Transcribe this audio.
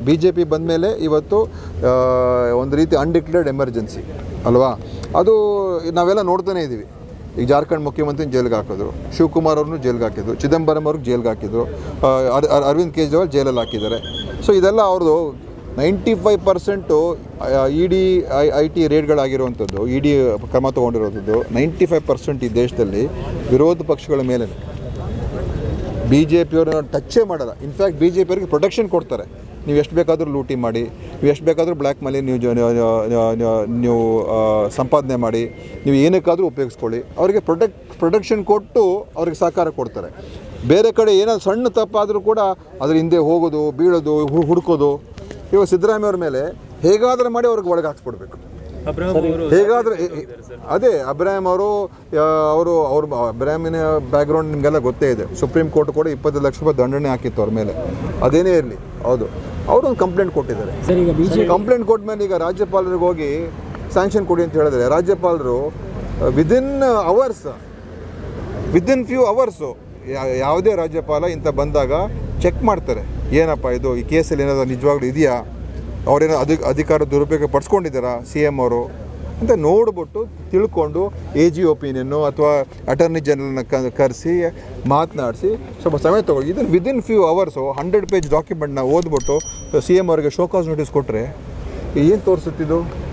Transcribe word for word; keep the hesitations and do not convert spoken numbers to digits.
B J P ಬಂದ ಮೇಲೆ ಇವತ್ತು ಒಂದು ರೀತಿ ಅನ್ಡಿಕ್ಲೇರ್ಡ್ ಎಮರ್ಜೆನ್ಸಿ ಅಲ್ವಾ, ಅದು ನಾವೆಲ್ಲ ನೋಡ್ತಾನೇ ಇದ್ದೀವಿ. ಈಗ ಜಾರ್ಖಂಡ್ ಮುಖ್ಯಮಂತ್ರಿ ಜೈಲಿಗೆ ಹಾಕಿದ್ರು, ಶಿವಕುಮಾರ್ ಅವ್ರನ್ನೂ ಜೈಲಿಗೆ ಹಾಕಿದ್ರು, ಚಿದಂಬರಂ ಅವ್ರಿಗೆ ಜೈಲಿಗೆ ಹಾಕಿದ್ರು, ಅರವಿಂದ್ ಕೇಜ್ರಿವಾಲ್ ಜೈಲಲ್ಲಿ ಹಾಕಿದ್ದಾರೆ. ಸೊ ಇದೆಲ್ಲ ಅವ್ರದ್ದು ninety five percent E D I I T ರೇಟ್ಗಳಾಗಿರುವಂಥದ್ದು, ಇ ಡಿ ಕ್ರಮ ತೊಗೊಂಡಿರೋಂಥದ್ದು ನೈಂಟಿ ಫೈವ್ ಪರ್ಸೆಂಟ್ ಈ ದೇಶದಲ್ಲಿ ವಿರೋಧ ಪಕ್ಷಗಳ ಮೇಲೆ. ಬಿ ಜೆ ಪಿಯವ್ರನ್ನ ಟಚ್ಚೇ ಮಾಡಲ್ಲ. ಇನ್ಫ್ಯಾಕ್ಟ್ ಬಿ ಜೆ ಪಿಯವ್ರಿಗೆ ಪ್ರೊಟೆಕ್ಷನ್ ಕೊಡ್ತಾರೆ. ನೀವು ಎಷ್ಟು ಬೇಕಾದರೂ ಲೂಟಿ ಮಾಡಿ, ನೀವು ಎಷ್ಟು ಬೇಕಾದರೂ ಬ್ಲ್ಯಾಕ್ ಮನಿ ನೀವು ನೀವು ಸಂಪಾದನೆ ಮಾಡಿ, ನೀವು ಏನಕ್ಕಾದರೂ ಉಪಯೋಗಿಸ್ಕೊಳ್ಳಿ, ಅವರಿಗೆ ಪ್ರೊಟೆಕ್ಟ್ ಪ್ರೊಟೆಕ್ಷನ್ ಕೊಟ್ಟು ಅವ್ರಿಗೆ ಸಹಕಾರ ಕೊಡ್ತಾರೆ. ಬೇರೆ ಕಡೆ ಏನಾದ್ರು ಸಣ್ಣ ತಪ್ಪಾದರೂ ಕೂಡ ಅದ್ರ ಹಿಂದೆ ಹೋಗೋದು, ಬೀಳೋದು, ಹುಡುಕೋದು. ಇವಾಗ ಸಿದ್ದರಾಮಯ್ಯ ಅವ್ರ ಮೇಲೆ ಹೇಗಾದರೂ ಮಾಡಿ ಅವ್ರಿಗೆ ಒಳಗೆ ಹಾಕ್ಸ್ಕೊಡ್ಬೇಕು. ಹೇಗಾದರೂ ಅದೇ ಅಬ್ರಾಹಿಂ ಅವರು ಅವರು ಅವ್ರ ಅಬ್ರಾಹಿಮಿನ ಬ್ಯಾಕ್ಗ್ರೌಂಡ್ ನಿಮಗೆಲ್ಲ ಗೊತ್ತೇ ಇದೆ. ಸುಪ್ರೀಂ ಕೋರ್ಟ್ ಕೂಡ ಇಪ್ಪತ್ತು ಲಕ್ಷ ರೂಪಾಯಿ ದಂಡನೆ ಹಾಕಿತ್ತು ಅವ್ರ ಮೇಲೆ. ಅದೇನೇ ಇರಲಿ, ಹೌದು, ಅವರು ಒಂದು ಕಂಪ್ಲೇಂಟ್ ಕೊಟ್ಟಿದ್ದಾರೆ. ಕಂಪ್ಲೇಂಟ್ ಕೊಟ್ಟ ಮೇಲೆ ಈಗ ರಾಜ್ಯಪಾಲರಿಗೆ ಹೋಗಿ ಸ್ಯಾಂಕ್ಷನ್ ಕೊಡಿ ಅಂತ ಹೇಳಿದ್ರೆ, ರಾಜ್ಯಪಾಲರು within hours within few hours ಯಾವುದೇ ರಾಜ್ಯಪಾಲ ಇಂಥ ಬಂದಾಗ ಚೆಕ್ ಮಾಡ್ತಾರೆ. ಏನಪ್ಪ ಇದು, ಈ ಕೇಸಲ್ಲಿ ಏನಾದರೂ ನಿಜವಾಗ್ಲೂ ಇದೆಯಾ, ಅವರೇನೋ ಅಧಿ ಅಧಿಕಾರ ದುರುಪಯೋಗ ಪಡಿಸ್ಕೊಂಡಿದ್ದಾರಾ ಸಿ ಎಮ್ ಅವರು ಅಂತ ನೋಡ್ಬಿಟ್ಟು ತಿಳ್ಕೊಂಡು ಎ ಜಿ ಒಪಿನಿಯನ್ನು ಅಥವಾ ಅಟಾರ್ನಿ ಜನರಲ್ನ ಕ ಕರೆಸಿ ಮಾತನಾಡಿಸಿ ಸ್ವಲ್ಪ ಸಮಯ ತೊಗೊಳ್ಳಿ. ಇದನ್ನು within few hours hundred page ಡಾಕ್ಯುಮೆಂಟ್ನ ಓದ್ಬಿಟ್ಟು ಸಿ ಎಮ್ ಅವರಿಗೆ ಶೋಕಾಸ್ ನೋಟಿಸ್ ಕೊಟ್ಟರೆ ಏನು ತೋರಿಸುತ್ತಿದ್ದು?